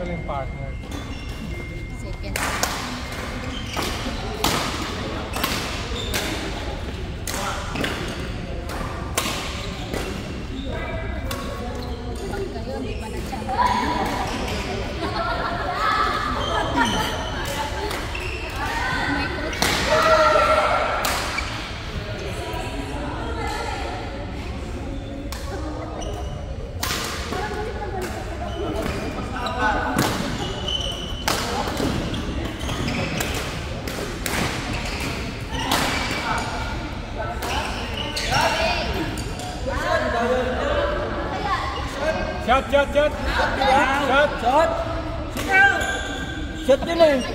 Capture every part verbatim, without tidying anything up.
yung partner. Second. Pag kayo, hindi pa na-champion. Shot, shot, shot! Shot! Shot! Shot din eh!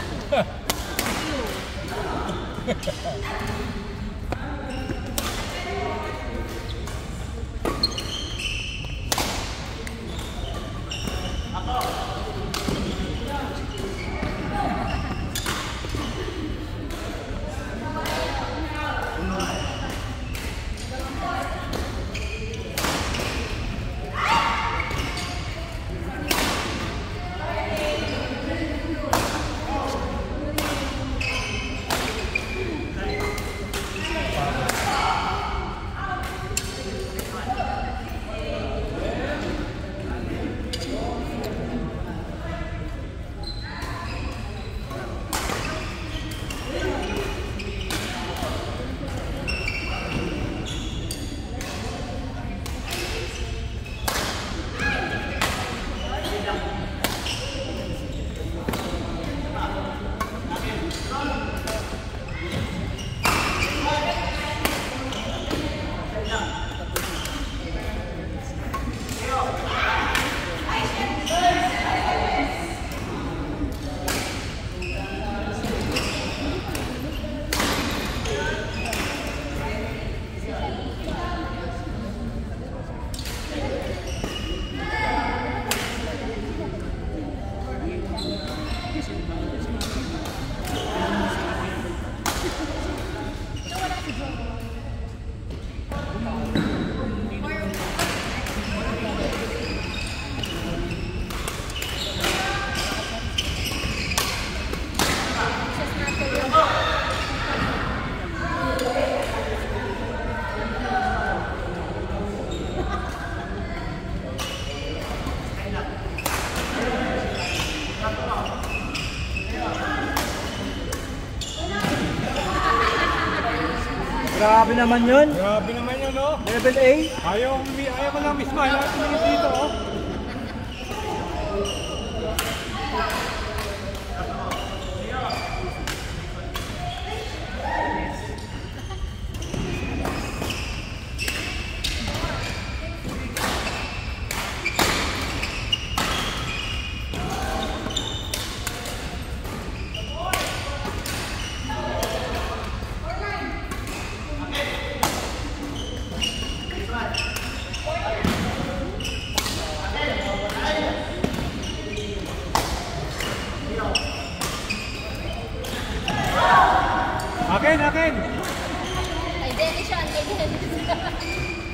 Grabe naman yun. Grabe naman yun, no? Level A. Ayaw, ayaw mo lang mismo. Ayaw mo dito, oh. Akin, akin! Ay, Dennis siya. Ay, Dennis.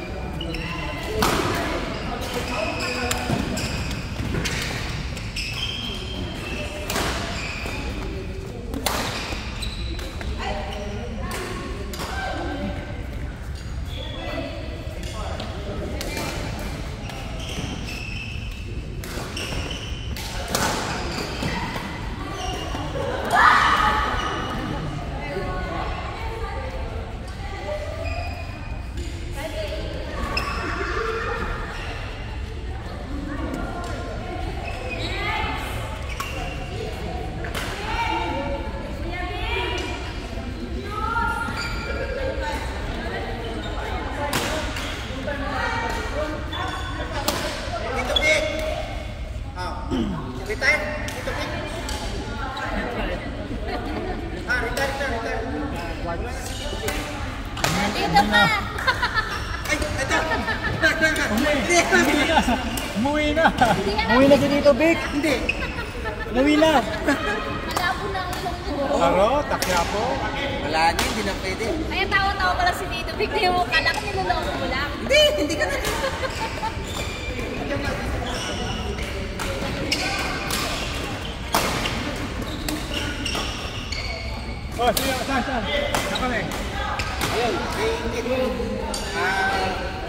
Dito pa! Ay, ito! Umuwi na! Umuwi na si Tito Vic! Hindi! Umuwi na! Malabo na ang ilong ko. Taro, takyapo. Wala din, hindi na pwede. Kaya tawa-tawa pala si Tito Vic. Di mo kalak, niloloko mo lang. Hindi! Hindi ka na! Oh, sige, saan, saan? Saan kami? Ayun, may group. Ah,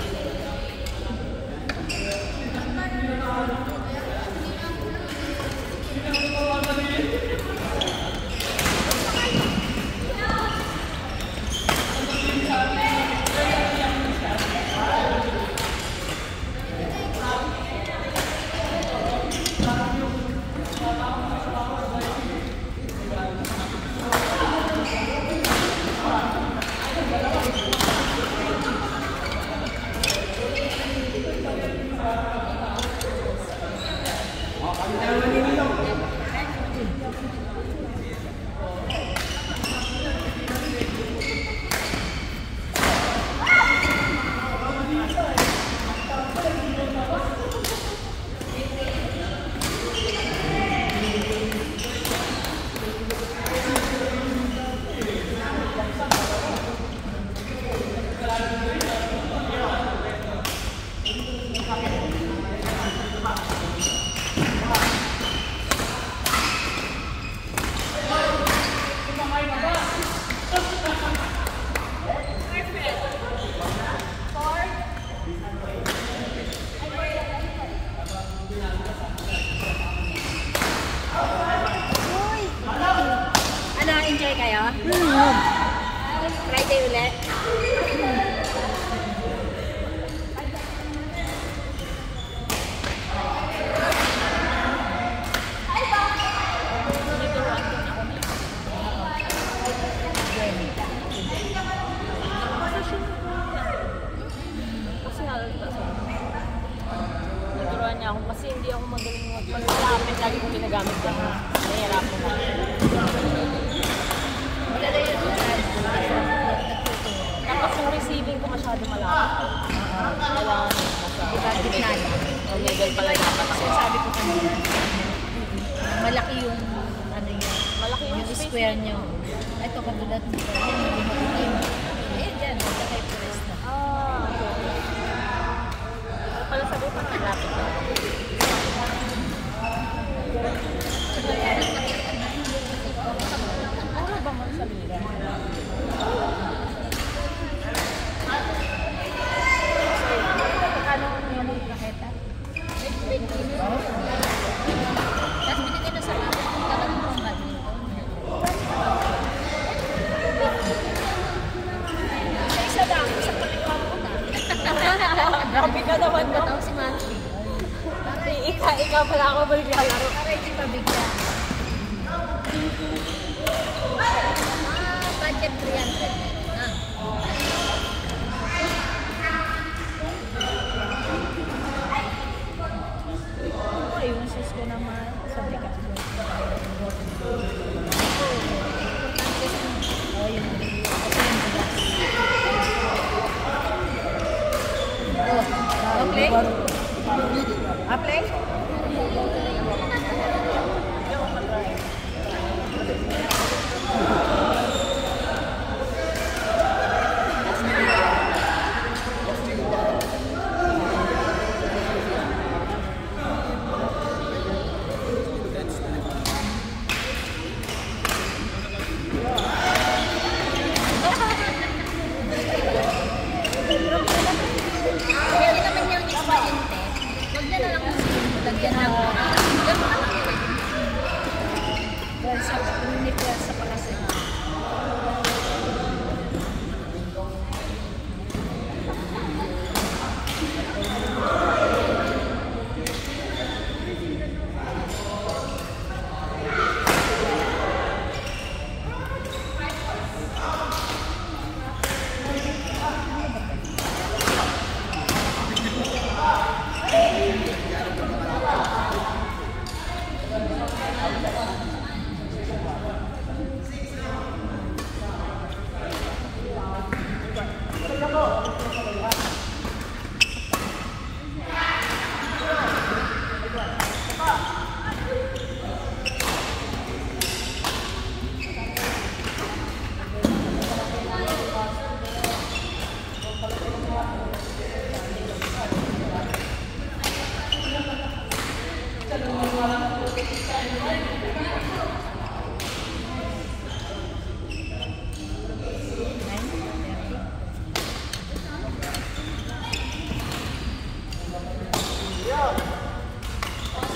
Ano, enjoy kayo? Friday ulit? Kasi halos naturuan niya ako kasi hindi ako magaling magpalapit. Lagi kong ginagamit yan. Nahihirapan mo. Tapos yung receiving ko masyado malapit. Kailangan nasa middle pala dapat. Kasi sabi ko kanina, malaki yung ano yun, Malaki yung yung space square niya. nyo. Ito katulad nito, yan hindi makikim. Eh, dyan, wala kayo press na. Ah, okay. Pero pala sabi ko malapit na. Ano ba mo sa mira? Ano yung raketa? Tapos binigay na sa akin, karoon mo ang badminton. Isa-isa lang, isang palikpang ko na. Grabe ka naman, no? Ito si Mansi. Ika, ika pala ako balik na laro. Para hindi pabigyan. Ah, budget three hundred. Ah. Oh, yung sus ko naman. Sabi ka. Oh, yung review. Oh, okay. Apply? Pwede naman yung experience. Huwag na na lang lagyan ng well, sa uniform sa pakasin.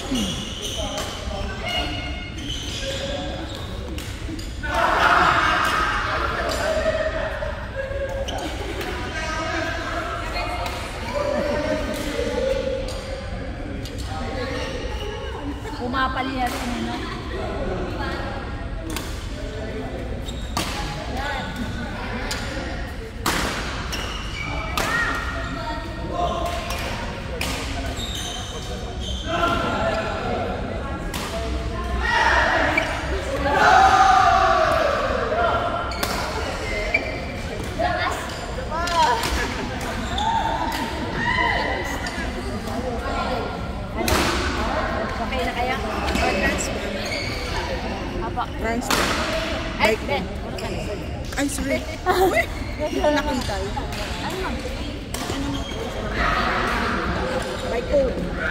Pumapal yan rin, ano? Okay na kaya? Or transfer? Apa? Transfer. Ay, Bike Ben. Ay, sorry. Uy! Hindi ko nakita. Ano ma'am? Bike code.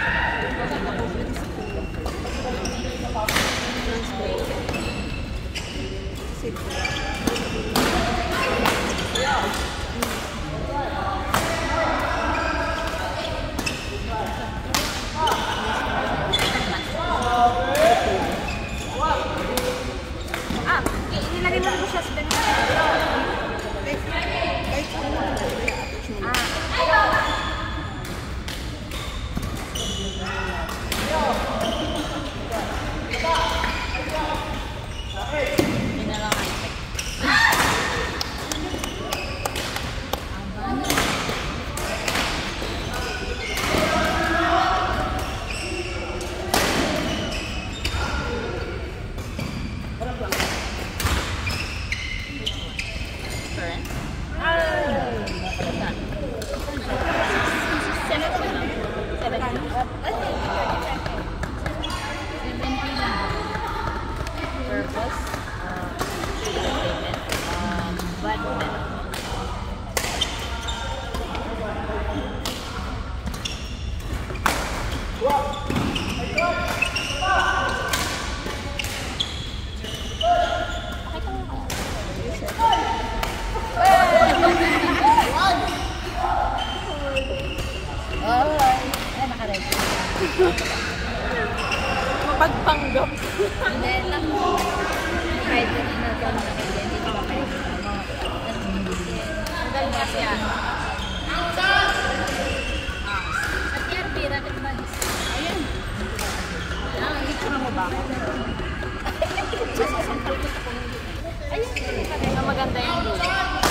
Ah, inilagay mo mo siya sa ganito. Bike code. Ah. Yun na lang ang effect. Current? Purpose? Uh, payment? Um, budget? Oh, ay, nakaready. Mapagpanggap. Hindi lang. Kahit din na ito, hindi ko makaready. Ang galing kasi yan. Sa T R P, Rocket Buddies. Ayun. Ah, ito na mo ba? Ayun. Ang maganda yung dulo.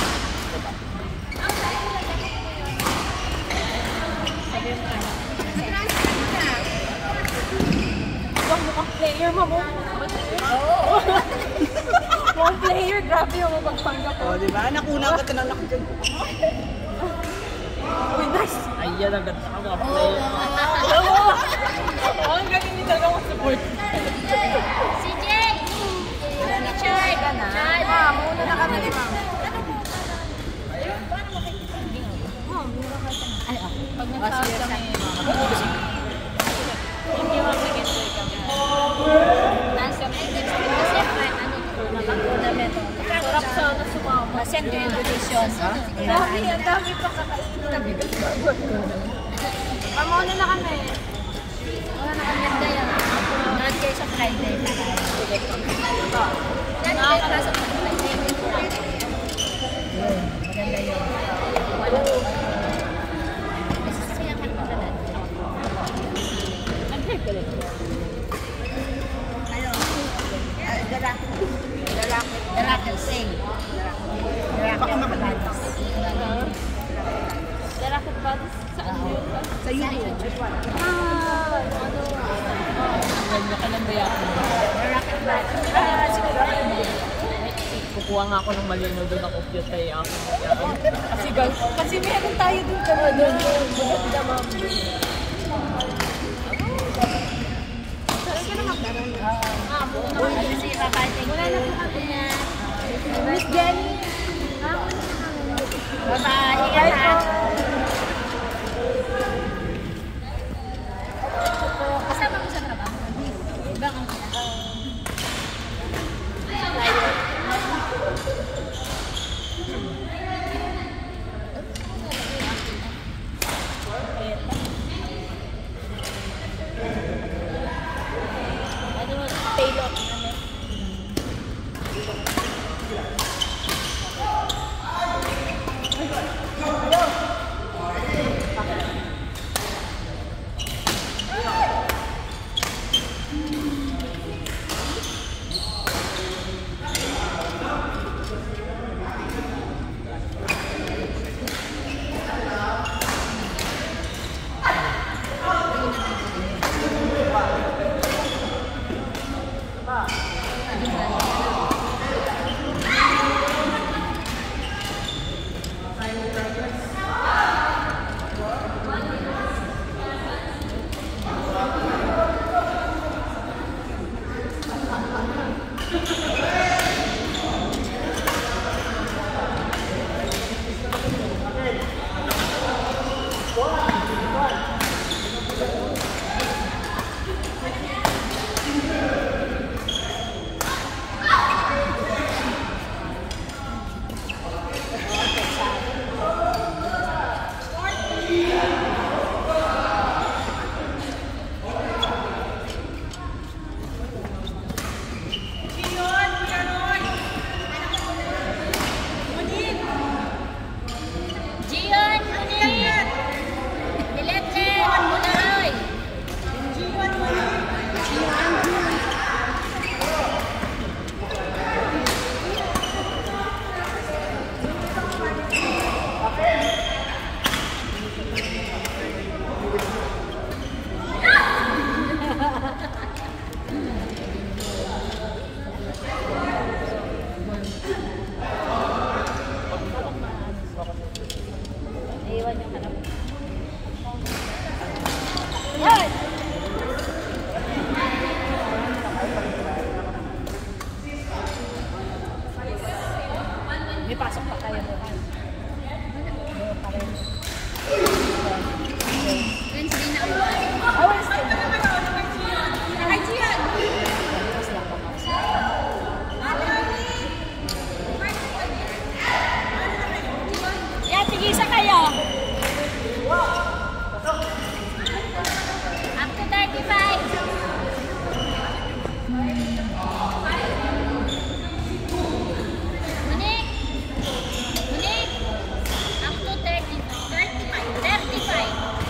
Sabi mo ano. Transfer na. Huwag mukhang player mo mo. Oo. Mukhang player, grabe yung mapagpanggap. O, di ba? Nakuna ka na lang dyan. Uy, nice! Ayan, ang ganda ka mga player. Oo! Ang galing nito lang ako support. Si Jay! Richard! Richard! Ah, muna na kami ni ma'am. Ay, ako. Pag nagsabi kami, hindi mo mag-enjoy kami. Nasa may next week kasi ano, napag-tournament. Sarap sana sumama. Masend yung invitation. Dami, ang dami pa kakainin. Ah, muna na kami. Wala na kami ganda yan. Nood kayo sa Friday. Sige ko. Yan, kayo para sa Friday. Maganda yun. Wala. Masasaya ka naman na. Nag-break ko rin. Ano? Lalaki. Lalaki. Lalaki. Sing. Lalaki. Lalaki. The Rocket Buddies? Saan yun? Sa YouTube. Ah, ano? Ganda ka ng bayakan. Rocket Buddies. Ah, siguro. Kukuha nga ako ng malino doon ako cute kay ako. Kasi gal, kasi meron tayo doon ka na doon. Maganda ma'am. Saan ka na magkaroon? Ah, buo na Uy, kasi papating. Wala na po kami na. Miss Jenny. Bye-bye. Ingat ha. Kasama mo sa trabaho? Ibang ang kita. Taylor. May pasok pa tayo doon. Wednesday na ako. Ah, Wednesday. Ay, Gian! Yan, tigisa kayo. Up to thirty-five. Monique! Monique! Up to thirty, thirty-five. thirty-five.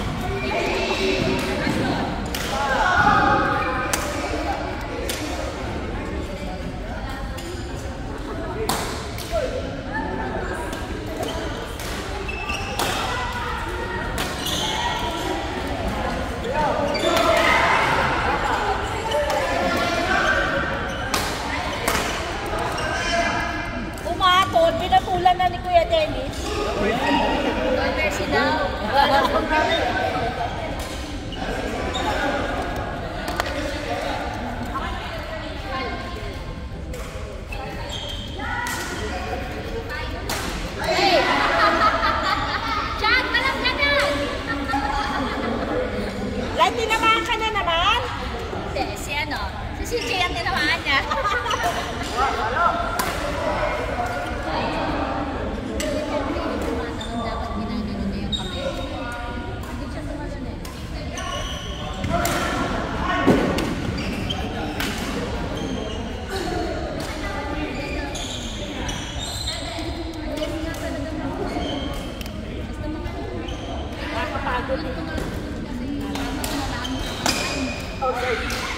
Umatol, pinatulan na ni Kuya Dennis. Mercy daw. Hey! Jack, malam ka na! Like, tinamaan ka na naman. Hindi, si ano? Si C J ang tinamaan niya. Dapat ginagano niya yung kamay. Hindi siya tumalon eh. Nakakapagod. Kasi, Okay.